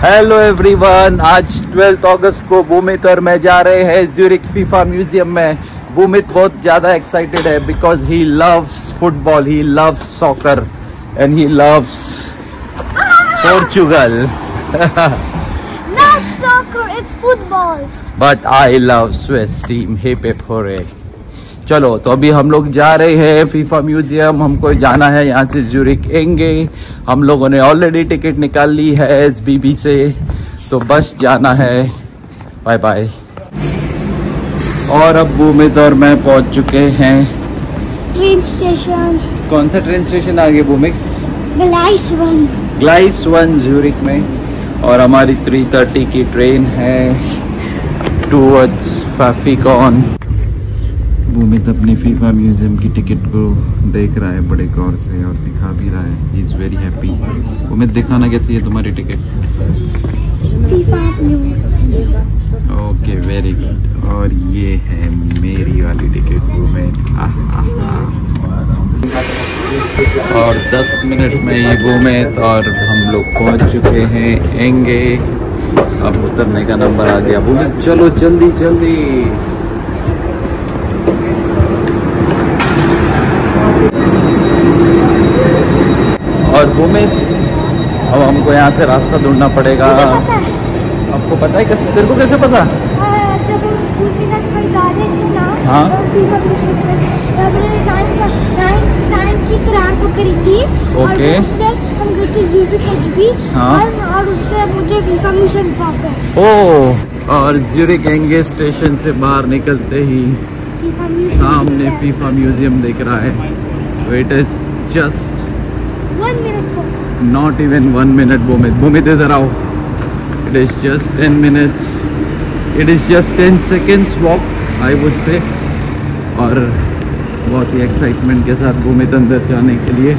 Hello everyone, आज 12 अगस्त को भूमित और मैं जा रहे हैं ज्यूरिख फीफा म्यूजियम में। भूमित बहुत ज्यादा एक्साइटेड है because he loves football, he loves soccer and he loves Portugal. Not soccer, it's football. But I love Swiss team. Hip hip hooray. चलो तो अभी हम लोग जा रहे हैं फीफा म्यूजियम। हमको जाना है यहाँ से ज्यूरिख एंगे। हम लोगों ने ऑलरेडी टिकट निकाल ली है SBB से, तो बस जाना है। Bye bye. और अब भूमित और मैं पहुँच चुके हैं ट्रेन स्टेशन। कौन सा ट्रेन स्टेशन आगे भूमित? ग्लाइस 1 ज्यूरिख में। और हमारी 3:30 की ट्रेन है टूवर्ड्स फैफिकॉन। भूमित अपने फीफा म्यूजियम की टिकट को देख रहा है बड़े गौर से और दिखा भी रहा है। He is very happy. Bhumit दिखाना कैसी है तुम्हारी ticket? FIFA museum. Okay very good. और ये है मेरी वाली टिकट भूमित। और 10 मिनट में ये भूमित और हम लोग पहुंच चुके हैं एंगे। अब उतरने का नंबर आ गया। भूमित चलो जल्दी जल्दी। और भूमित अब हमको यहाँ से रास्ता ढूंढना पड़ेगा। आपको पता है कैसे? तेरे को कैसे पता? जब हम स्कूल के साथ कहीं जा रहे थे ना, हाँ? फीफा म्यूजियम से, तब हमने 9 की क्लास तो करी थी। ओके। और उससे हम गए थे ज्यूरिख HB। हाँ? और उससे मुझे फीफा म्यूजियम पहुंचा। ओह, और ज्यूरिख एंगे स्टेशन से बाहर निकलते ही सामने फीफा म्यूजियम दिख रहा है। It is just 1 minute, not even 1 minute। Bhumit इधर आओ। It is just 10 minutes. It is just 10 seconds walk, I would say। और बहुत ही एक्साइटमेंट के साथ भूमित अंदर जाने के लिए।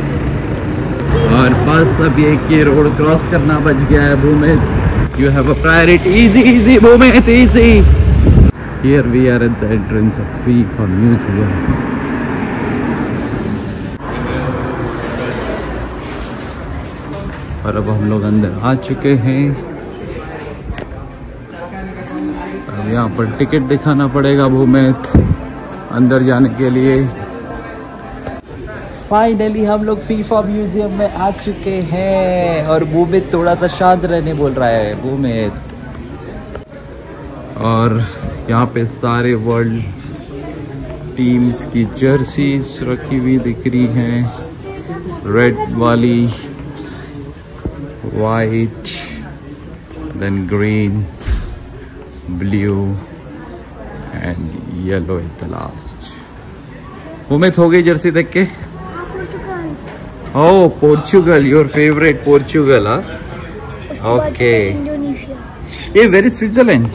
और बस अब एक ये रोड क्रॉस करना बच गया है Bhumit. You have a priority। Easy Bhumit, easy। Here we are at the entrance of FIFA Museum। और अब हम लोग अंदर आ चुके हैं। अब यहाँ पर टिकट दिखाना पड़ेगा भूमित अंदर जाने के लिए। फाइनली हम लोग फीफा म्यूजियम में आ चुके हैं। और भूमित थोड़ा सा शांत रहने बोल रहा है भूमित। और यहाँ पे सारे वर्ल्ड टीम्स की जर्सीज रखी हुई दिख रही हैं। रेड वाली, white, then green, blue and yellow at the last। Bhumit हो गई जर्सी देख के? Oh Portugal, your favourite Portugal. Okay. ये where is Switzerland?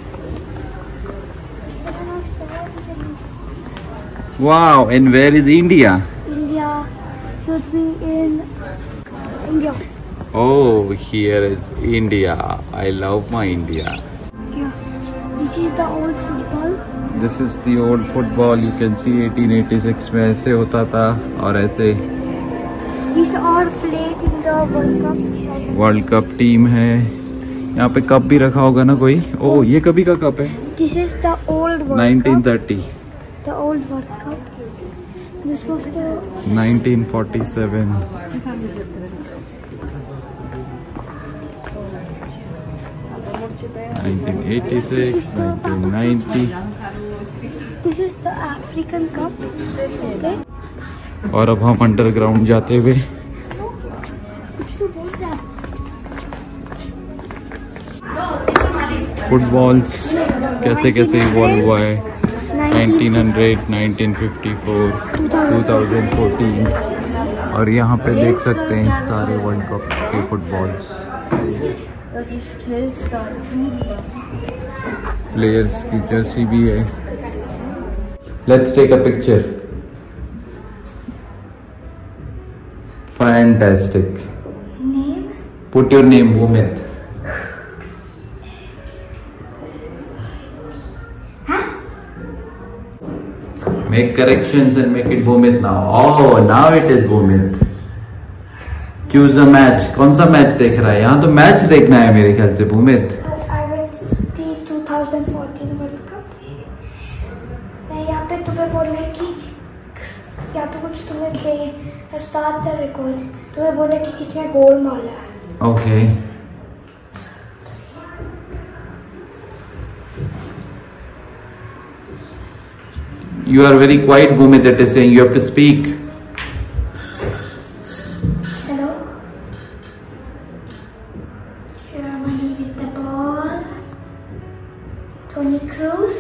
Wow. And where is India? India should be in India. Oh, here is India. I love my India. Yeah. This is the old football. This is the old football. You can see 1886 में ऐसे होता था और ऐसे। These all played in the World Cup। World Cup team है। यहाँ पे cup भी रखा होगा ना कोई? ओह, ये कभी का कप है? This is the old World 1930। Cup. The old World Cup. This was the 1947। 1986, 1990। This is the African Cup। Okay? और अब हम अंडरग्राउंड जाते हुए। कुछ तो बोल रहा है। फुटबॉल्स कैसे कैसे इवॉल्व हुआ है। 1900, 1954, 2014। और यहाँ पे देख सकते हैं सारे वर्ल्ड कप के फुटबॉल्स। प्लेयर्स की जर्सी भी है। Let's take a picture. Fantastic. Put your name Bhumit. Make corrections and make it Bhumit now. Oh, now it is Bhumit. Choose a match. कौन सा मैच देख रहा है? यहाँ तो मैच देखना है मेरे ख्याल से Bhumit. I will see 2014 World Cup। नहीं, यहाँ पे तुम्हें बोलना है कि यहाँ पे कुछ तुम्हें दे स्टार्ट द रिकॉर्ड, तुम्हें बोलना है कि किसने गोल मारा। Okay. You are very quiet, Bhumit. It is saying you have to speak. Hello. Germany with the ball. Toni Kroos.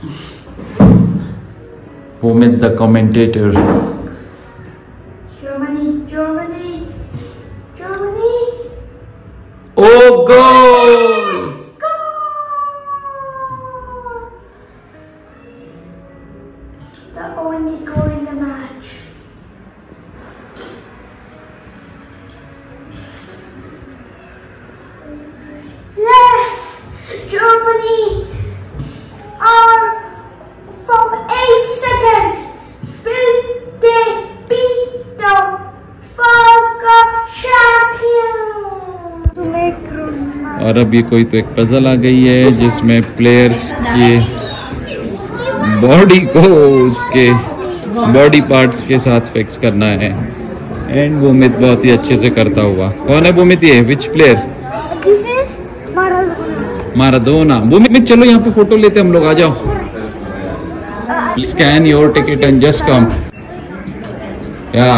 Bhumit, the commentator. Germany, Germany, Germany. Oh, goal! The only goal in the match. Yes! Germany are from 8 seconds. Will they beat the World Cup champion? और अब ये कोई तो एक puzzle आ गई है जिसमें players की बॉडी को उसके बॉडी पार्ट्स के साथ फिक्स करना है। एंड भूमित बहुत ही अच्छे से करता हुआ। कौन है भूमित? ये which player? This is Maradona. Maradona. Bhumit चलो यहाँ पे फोटो लेते हम लोग, आ जाओ। Scan your ticket and just come. या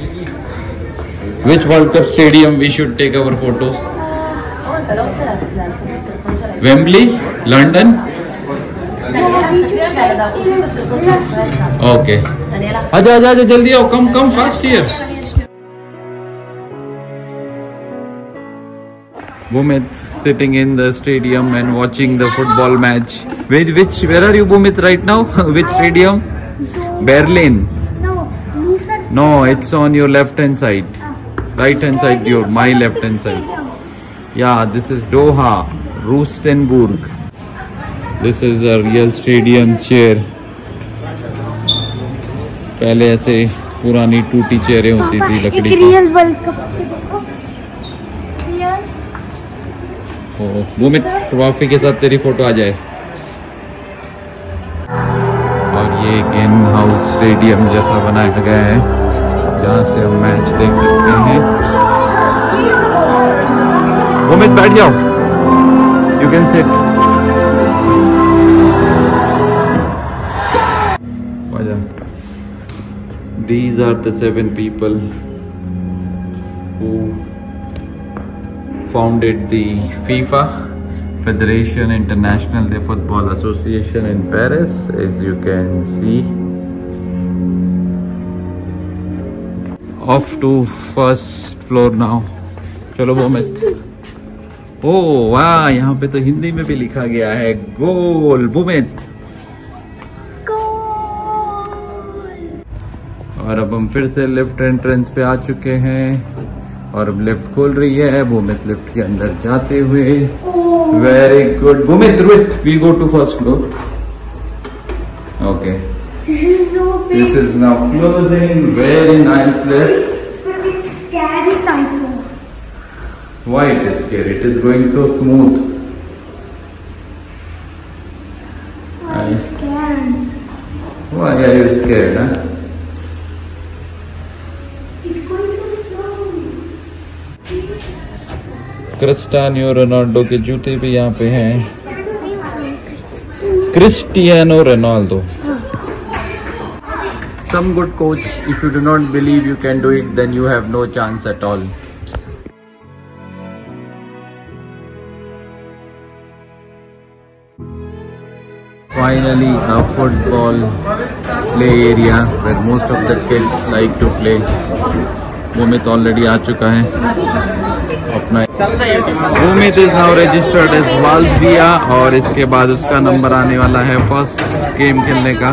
which World Cup stadium we should take our photo? Wembley, London. Okay, आजा आजा आजा, जल्दी आओ, come come fast here. Bhumit sitting in the stadium and watching the football match. Where are you, Bhumit, right now? Which stadium? Berlin. No, Lucerne. No, it's on your left hand side. Right hand side, my left hand side. Yeah, this is Doha, Rustenburg. This is a real stadium chair. पहले ऐसे पुरानी टूटी चेयरें होती थी लकड़ी की। Real World Cup देखो। रियल। भूमित ट्रॉफी के साथ तेरी फोटो आ जाए। और ये गेम हाउस स्टेडियम जैसा बनाया गया है जहाँ से हम मैच देख सकते हैं। भूमित बैठ जाओ, you can sit. These are the 7 people who founded the FIFA, Federation International de Football Association in Paris, as you can see. Off to first floor now. चलो भूमित। ओह वाह, यहाँ पे तो हिंदी में भी लिखा गया है गोल भूमित। और अब हम फिर से लिफ्ट एंट्रेंस पे आ चुके हैं और अब लिफ्ट खोल रही है। भूमित लिफ्ट के अंदर जाते हुए। Very good Bhumit, we go to first floor. Okay, this is now closing. Very nice lift. Scary type of. Why it is scary? It is going so smooth. I'm scared. Why are you scared? Huh? Cristiano Ronaldo के जूते भी यहाँ पे हैं। Cristiano Ronaldo. Some good coach, if you do not believe you can do it, then you have no chance at all. Finally, a football play area where most of the kids like to play. Bhumit already आ चुका है अपना। Bhumit is now registered as Valvia और इसके बाद उसका number आने वाला है फर्स्ट गेम खेलने का।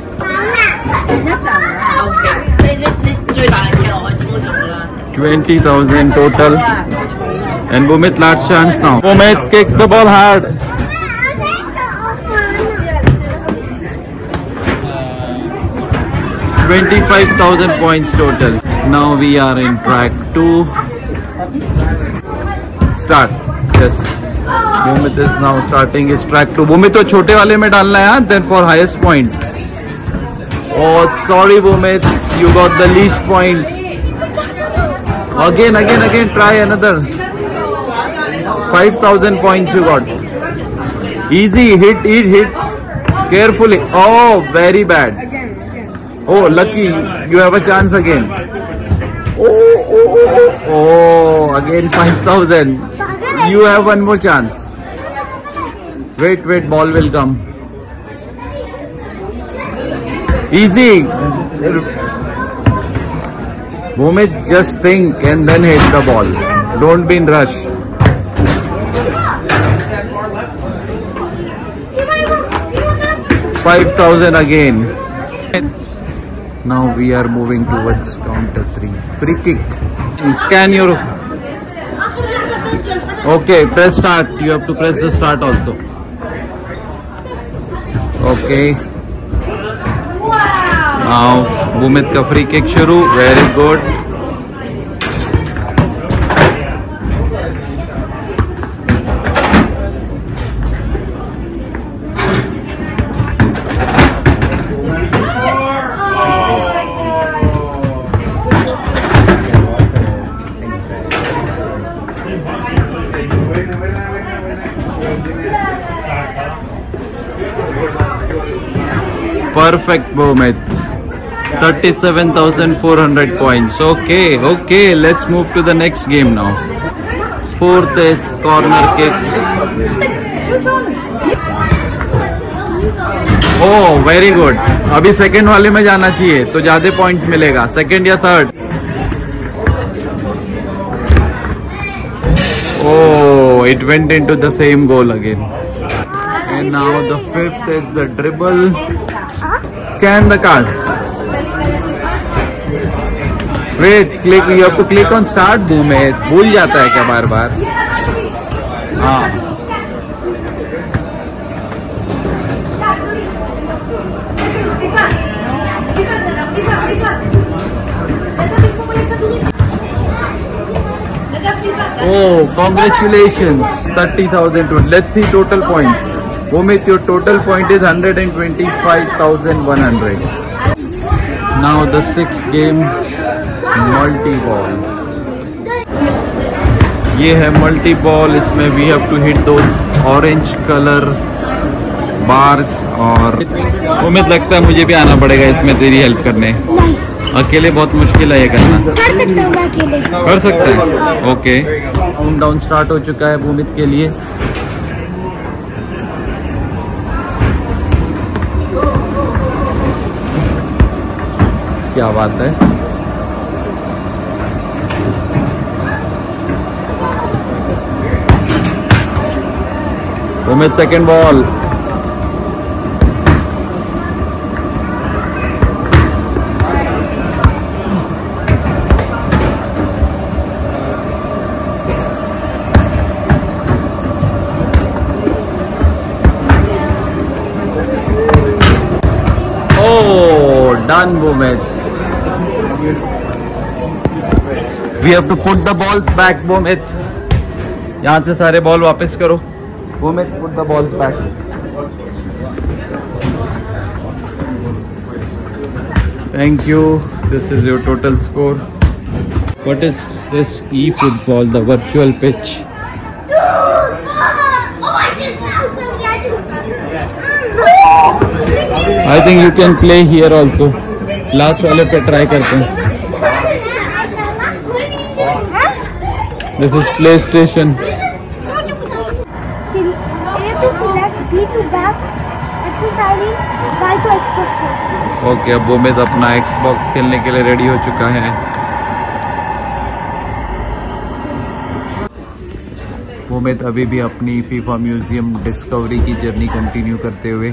20,000 total. And Bhumit, last chance now. Bhumit, kick the ball hard. $25,000 points total. Now we are in track 2. start. Yes. Bhumit is now starting his track 2. Bhumit तो छोटे वाले में डालना है, then for highest point. Oh, sorry Bhumit, you got the least point. Again, try another. 5,000 points you got. Easy, hit. Carefully. Oh, very bad. Oh, lucky, you have a chance again. Oh, again 5,000. You have one more chance. Wait, ball will come. Easy. Bhumit, just think and then hit the ball. Don't be in rush. 5,000 again. Now we are moving towards counter 3. Free kick. Scan your... Okay, press start. You have to press the start also. Okay. Now Bhumit का free kick शुरू. Very good. Perfect Bhumit. 37,400 points. Okay, let's move to the next game now. Fourth is corner kick. Oh, very good. अभी second वाले में जाना चाहिए तो ज्यादा point मिलेगा, सेकंड या third. Oh, it went into the same goal again. And now the fifth is the dribble. Scan the card. Wait, click. You have to click on start. Bhumit, भूल जाता है क्या बार-बार? हाँ. Oh, congratulations! 30,000. Let's see total points. Bhumit, your total point is 125,100. Now the sixth game, multi-ball. ये है multi-ball. इसमें we have to hit those orange color bars और उम्मीद लगता है मुझे भी आना पड़ेगा इसमें तेरी हेल्प करने. अकेले बहुत मुश्किल है ये करना. कर सकता हूँ मैं अकेले. कर सकते हैं. ओके. काउंट डाउन स्टार्ट हो चुका है भूमित के लिए. क्या बात है. Bhumit second ball. Done, Bhumit. We have to put the balls back, Bhumit. यहाँ से सारे बॉल वापस करो. Bhumit, put the balls back. Thank you. This is your total score. What is this e-football, the virtual pitch? I think you can play here also. Last वाले पे try करते हैं. This is PlayStation. Okay, अब भूमित अपना Xbox खेलने के लिए ready हो चुका है. भूमित अभी भी अपनी फीफा म्यूजियम डिस्कवरी की जर्नी कंटिन्यू करते हुए.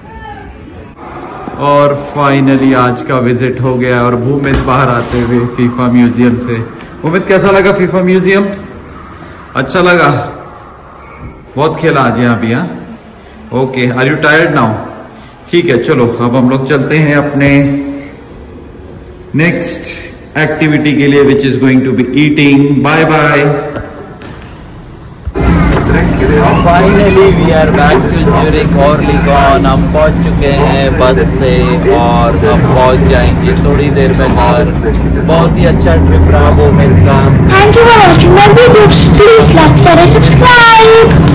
और फाइनली आज का विजिट हो गया और भूमित बाहर आते हुए फीफा म्यूजियम से. भूमित कैसा लगा फीफा म्यूजियम? अच्छा लगा. बहुत खेला आज यहाँ भी. हाँ, okay. Are you tired now? ठीक है, चलो अब हम लोग चलते हैं अपने नेक्स्ट एक्टिविटी के लिए, which is going to be eating. Bye bye. Finally we are back to Zurich और लिजॉन। हम पहुंच चुके हैं बस से और हम पहुंच जाएंगे थोड़ी देर में घर। बहुत ही अच्छा ट्रिप रहा वो मेरे का। Thank you for watching my videos. Please like, share and subscribe.